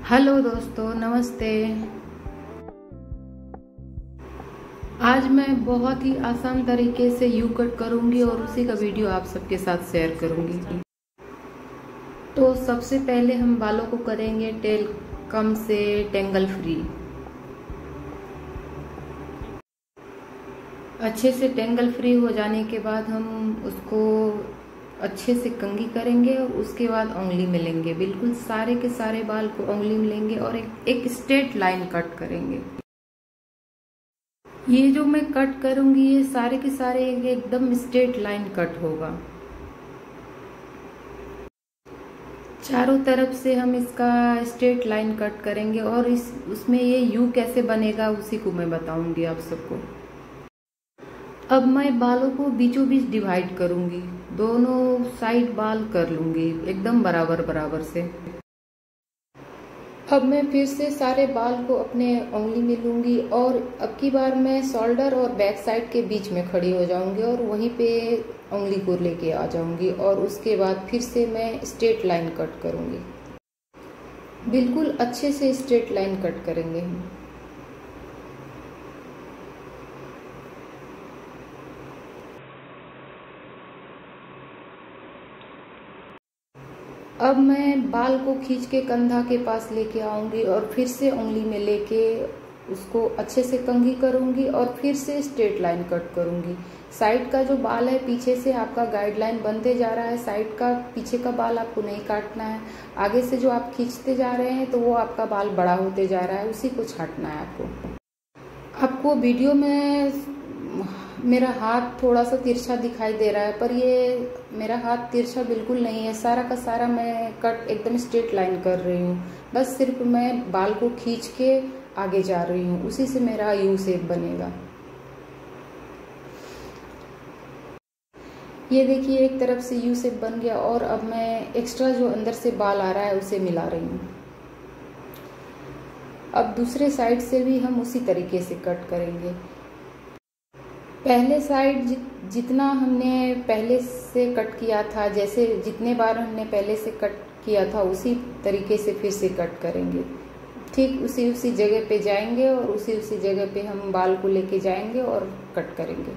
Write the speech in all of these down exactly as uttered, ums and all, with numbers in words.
Hello दोस्तों, नमस्ते। आज मैं बहुत ही आसान तरीके से यू कट करूंगी और उसी का वीडियो आप सबके साथ शेयर करूंगी। तो सबसे पहले हम बालों को करेंगे टेल कम से टेंगल फ्री। अच्छे से टेंगल फ्री हो जाने के बाद हम उसको अच्छे से कंघी करेंगे और उसके बाद उंगली मिलेंगे। बिल्कुल सारे के सारे बाल को उंगली मिलेंगे और एक, एक स्ट्रेट लाइन कट करेंगे। ये जो मैं कट करूंगी ये सारे के सारे एकदम स्ट्रेट लाइन कट होगा। चारों तरफ से हम इसका स्ट्रेट लाइन कट करेंगे और इस उसमें ये यू कैसे बनेगा उसी को मैं बताऊंगी आप सबको। अब मैं बालों को बीचों बीच डिवाइड करूंगी, दोनों साइड बाल कर लूंगी एकदम बराबर बराबर से। अब मैं फिर से सारे बाल को अपने उंगली में लूंगी और अब की बार मैं शोल्डर और बैक साइड के बीच में खड़ी हो जाऊंगी और वहीं पे उंगली को लेके आ जाऊंगी और उसके बाद फिर से मैं स्ट्रेट लाइन कट करूंगी। बिल्कुल अच्छे से स्ट्रेट लाइन कट करेंगे हम। अब मैं बाल को खींच के कंधा के पास लेके आऊंगी और फिर से उंगली में लेके उसको अच्छे से कंघी करूंगी और फिर से स्ट्रेट लाइन कट करूंगी। साइड का जो बाल है पीछे से आपका गाइडलाइन बनते जा रहा है, साइड का पीछे का बाल आपको नहीं काटना है। आगे से जो आप खींचते जा रहे हैं तो वो आपका बाल बड़ा होते जा रहा है, उसी को छांटना है आपको। आपको वीडियो में मेरा हाथ थोड़ा सा तिरछा दिखाई दे रहा है, पर ये मेरा हाथ तिरछा बिल्कुल नहीं है। सारा का सारा मैं कट एकदम स्ट्रेट लाइन कर रही हूँ। बस सिर्फ मैं बाल को खींच के आगे जा रही हूँ, उसी से मेरा यू शेप बनेगा। ये देखिए एक तरफ से यू शेप बन गया और अब मैं एक्स्ट्रा जो अंदर से बाल आ रहा है उसे मिला रही हूँ। अब दूसरे साइड से भी हम उसी तरीके से कट करेंगे। पहले साइड जि, जितना हमने पहले से कट किया था, जैसे जितने बार हमने पहले से कट किया था उसी तरीके से फिर से कट करेंगे। ठीक उसी उसी जगह पे जाएंगे और उसी उसी जगह पे हम बाल को लेके जाएंगे और कट करेंगे।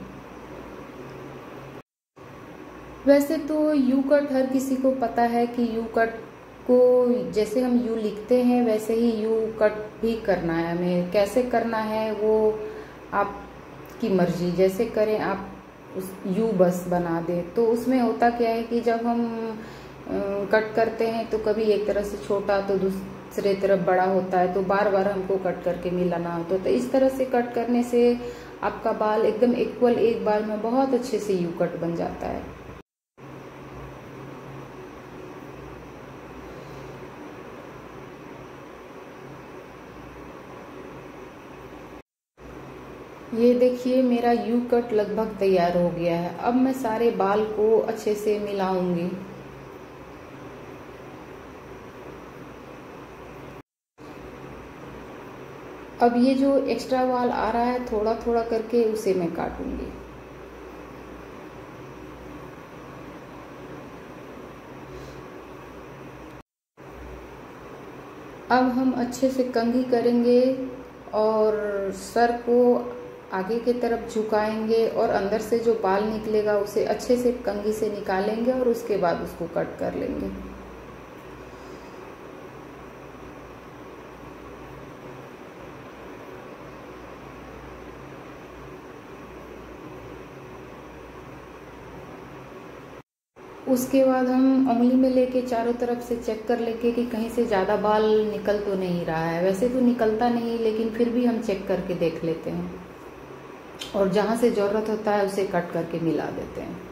वैसे तो यू कट हर किसी को पता है कि यू कट को जैसे हम यू लिखते हैं वैसे ही यू कट भी करना है हमें। कैसे करना है वो आप की मर्जी, जैसे करें आप उस यू बस बना दे। तो उसमें होता क्या है कि जब हम कट करते हैं तो कभी एक तरफ से छोटा तो दूसरे तरफ बड़ा होता है, तो बार बार हमको कट करके मिलाना होता है। तो इस तरह से कट करने से आपका बाल एकदम इक्वल एक बार में बहुत अच्छे से यू कट बन जाता है। ये देखिए मेरा यू कट लगभग तैयार हो गया है। अब मैं सारे बाल को अच्छे से मिलाऊंगी। अब ये जो एक्स्ट्रा बाल आ रहा है थोड़ा थोड़ा करके उसे मैं काटूंगी। अब हम अच्छे से कंघी करेंगे और सर को आगे की तरफ झुकाएंगे और अंदर से जो बाल निकलेगा उसे अच्छे से कंघी से निकालेंगे और उसके बाद उसको कट कर लेंगे। उसके बाद हम उंगली में लेके चारों तरफ से चेक कर लेंगे कि कहीं से ज़्यादा बाल निकल तो नहीं रहा है। वैसे तो निकलता नहीं लेकिन फिर भी हम चेक करके देख लेते हैं और जहाँ से ज़रूरत होता है उसे कट करके मिला देते हैं।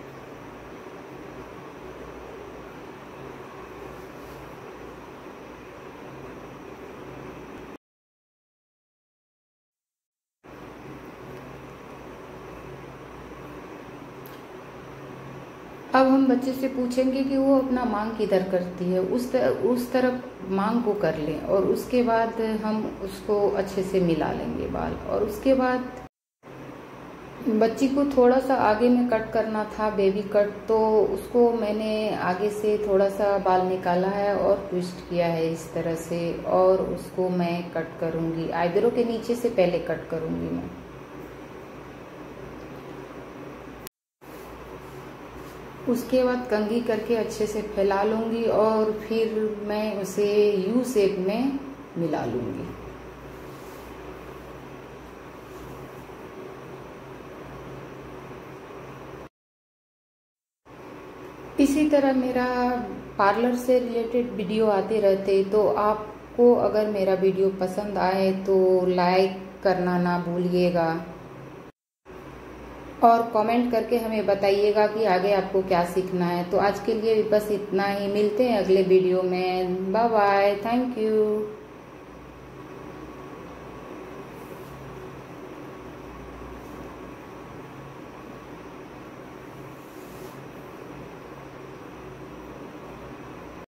अब हम बच्चे से पूछेंगे कि वो अपना मांग किधर करती है, उस तर, उस तरफ मांग को कर लें और उसके बाद हम उसको अच्छे से मिला लेंगे बाल। और उसके बाद बच्ची को थोड़ा सा आगे में कट करना था, बेबी कट, तो उसको मैंने आगे से थोड़ा सा बाल निकाला है और ट्विस्ट किया है इस तरह से, और उसको मैं कट करूँगी। आईब्रो के नीचे से पहले कट करूँगी मैं। उसके बाद कंघी करके अच्छे से फैला लूँगी और फिर मैं उसे यू शेप में मिला लूँगी। इसी तरह मेरा पार्लर से रिलेटेड वीडियो आते रहते, तो आपको अगर मेरा वीडियो पसंद आए तो लाइक करना ना भूलिएगा और कमेंट करके हमें बताइएगा कि आगे आपको क्या सीखना है। तो आज के लिए बस इतना ही, मिलते हैं अगले वीडियो में। Bye bye, thank you.